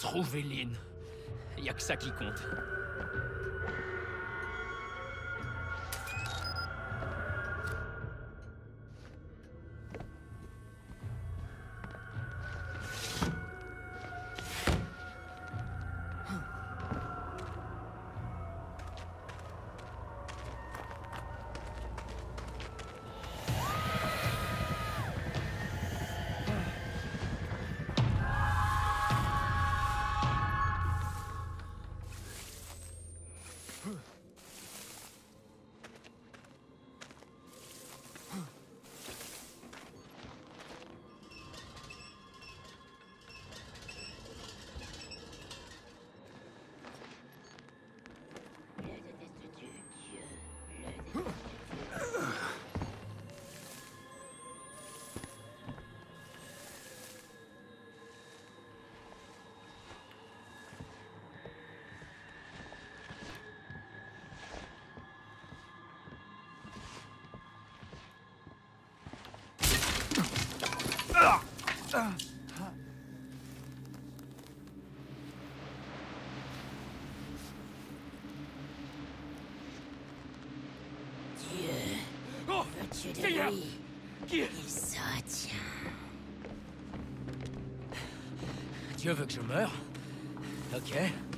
Trouver Lynn. Y a que ça qui compte. Veux-tu de lui? Il se retient. Dieu veut que je meure? Ok.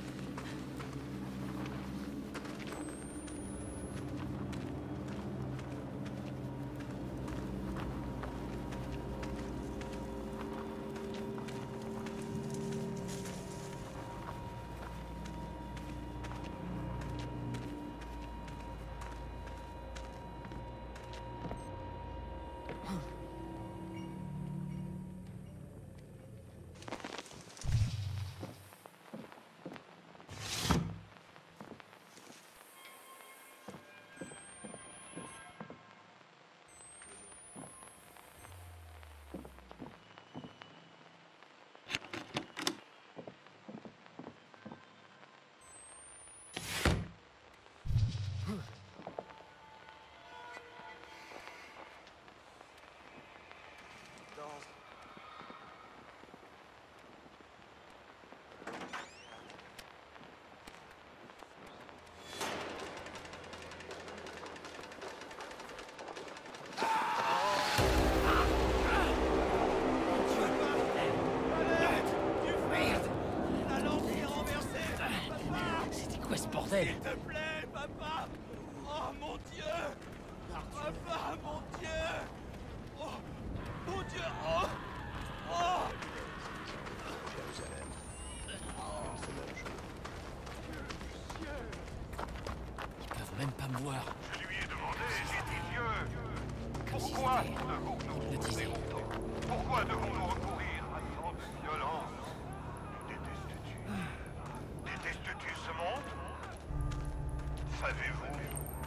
S'il te plaît, papa! Oh mon Dieu! Papa, mon Dieu! Oh! Mon Dieu! Oh! Oh! Jérusalem. C'est le jeu. Ils peuvent même pas me voir. Je lui ai demandé, j'ai dit Dieu! Comme si Pourquoi c'était- devons-nous le disait. Pourquoi devons-nous recourir à tant de violence? Détestes-tu? Détestes-tu ce monde? Savez-vous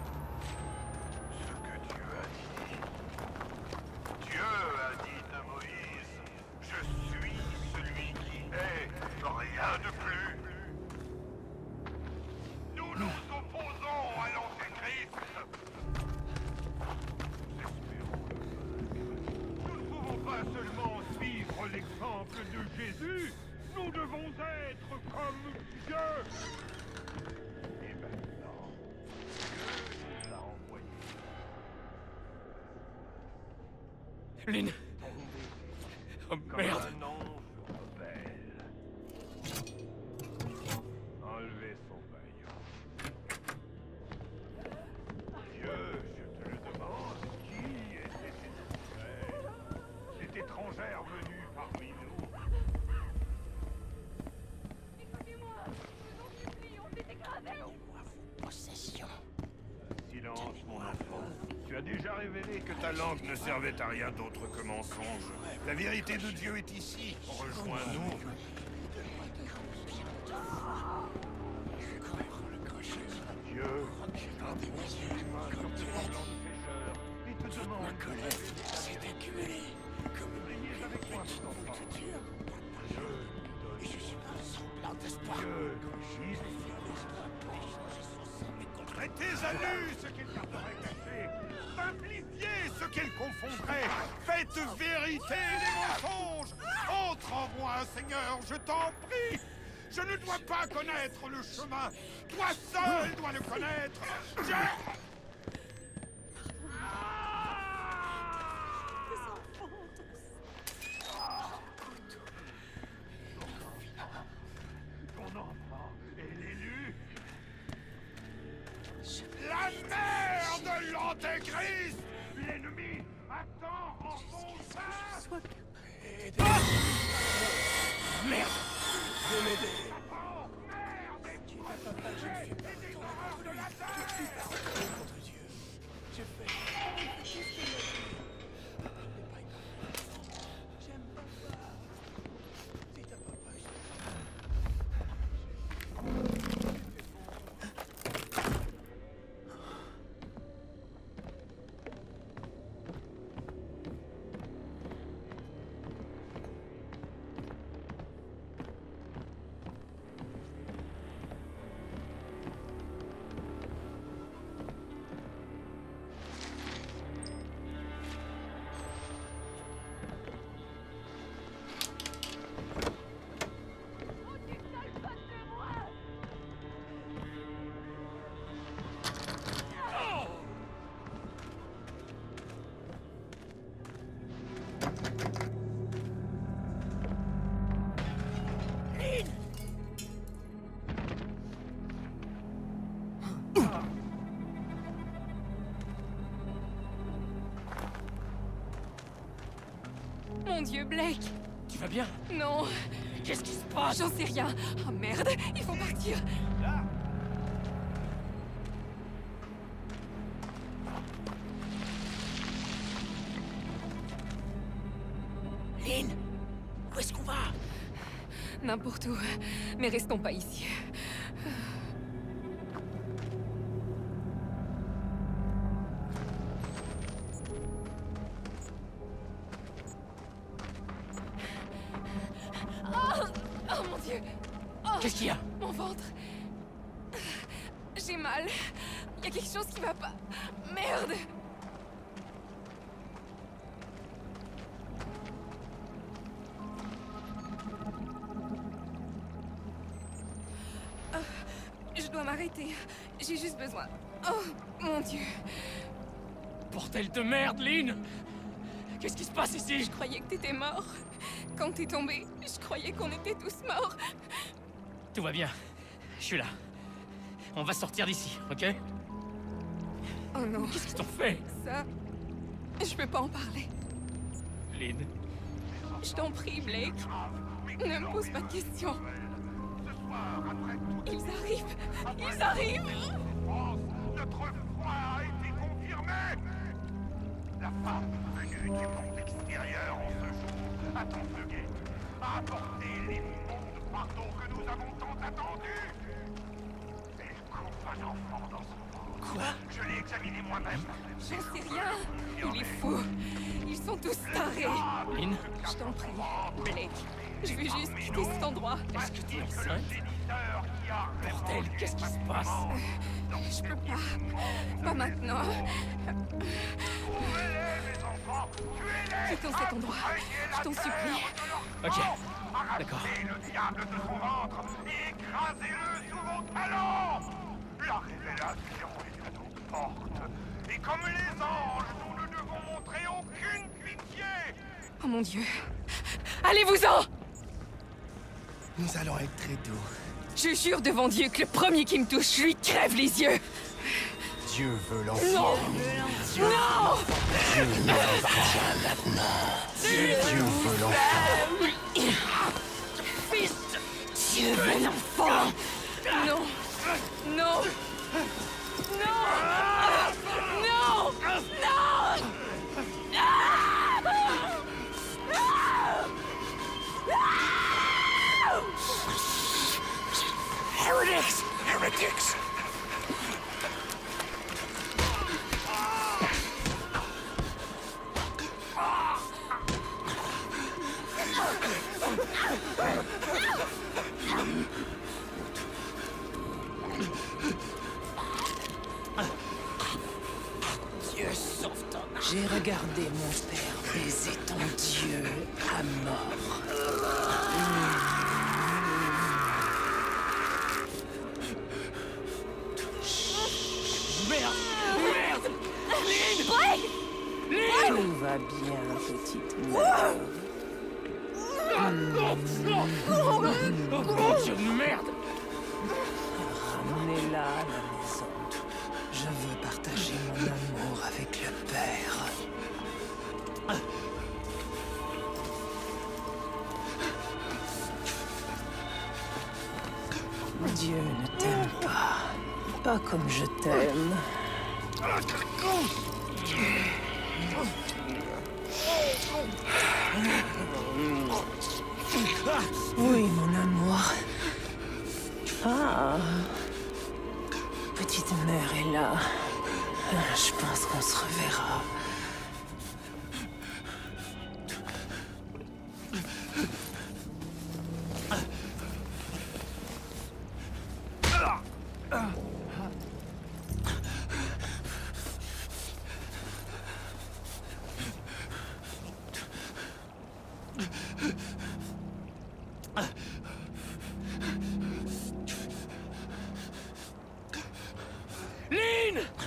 ce que Dieu a dit? Dieu a dit à Moïse, je suis celui qui est, rien de plus. Nous nous opposons à l'Antéchrist. Nous ne pouvons pas seulement suivre l'exemple de Jésus, nous devons être comme Dieu. Et maintenant, Dieu nous a envoyés. Lynn! Oh Comme merde! un ange rebelle. Enlevez son maillot. Dieu, je te le demande, qui est cette étrangère venue parmi nous? Écoutez-moi! Je vous en supplie, on s'est dégradé! Possession. Silence, mon enfant. Tu as déjà révélé que ta langue ne servait à rien d'autre que mensonge. La vérité de Dieu est ici. Rejoins-nous. Dieu, j'ai les mains sur tes violents pécheurs et te demande Ma colère s'est accumulée comme une priez avec moi, mon enfant. Dieu. Et je suis un semblant d'espoir. Dieu, mettez à nu ce qu'elle garderait caché. Simplifiez ce qu'elle confondrait. Faites vérité les mensonges. Entre en moi, Seigneur, je t'en prie. Je ne dois pas connaître le chemin. Toi seul dois le connaître. Ton enfant est l'élu. La mère de l'Antéchrist. L'ennemi attend en son sein. Merde! Oh, merde! Tu vas pas pas, je ne suis pas contre lui. Je suis pas contre Dieu. Je fais... J'aime papa. Si t'as papa, Mon Dieu, Blake! Tu vas bien? Non! Qu'est-ce qui se passe? J'en sais rien! Oh merde! Il faut partir! Lynn! Où est-ce qu'on va? N'importe où. Mais restons pas ici. Oh mon Dieu! Oh, Qu'est-ce qu'il y a? mon ventre! J'ai mal. Il y a quelque chose qui va pas. Merde! Je dois m'arrêter. J'ai juste besoin. Oh mon Dieu! Bordel de merde, Lynn! Qu'est-ce qui se passe ici? Je croyais que t'étais mort. Quand t'es tombé, je croyais qu'on était tous morts. Tout va bien. Je suis là. On va sortir d'ici, ok? Oh non, Qu'est-ce qu'ils t'ont fait? ça... Je peux pas en parler. Lynn? Je t'en prie, Blake. Ne me pose pas de questions. Ils arrivent! Ils arrivent! Notre foi a été confirmée. La femme venue du monde extérieur en ce jour a tant bugué, a apporté l'immonde pardon que nous avons tant attendu. Elle coupe un enfant dans son ventre. Quoi? Je l'ai examiné moi-même. J'en sais rien. Il est fou. Ils sont tous tarés. Lynn? Je t'en prie, Blake. Je veux juste quitter cet endroit. Est-ce que t'es enceinte? Bordel, qu'est-ce qui se passe? Je peux pas. Pas maintenant. Quittons cet endroit. Je t'en supplie. Ok, d'accord. Le diable de son ventre et écrasez-le sous vos talons. La révélation est à nos portes. Et comme les anges, nous ne devons montrer aucune pitié. Oh mon Dieu. Allez-vous-en! Nous allons être très doux. Je jure devant Dieu que le premier qui me touche, je lui crève les yeux. Dieu veut l'enfant. Non! Non! Dieu veut l'enfant. Dieu veut l'enfant. Dieu veut l'enfant! Non! Non! Non! Non! Non! Heretics! Heretics. Dieu sauve ton âme. J'ai regardé mon père baiser ton Dieu à mort. Va bien, petite mère. Oh mon Dieu de merde! Ramenez-la à la maison. Je veux partager mon amour avec le père. Dieu ne t'aime pas. Pas comme je t'aime. Oui, mon amour. Ah. Petite mère est là. Je pense qu'on se reverra. Lynn!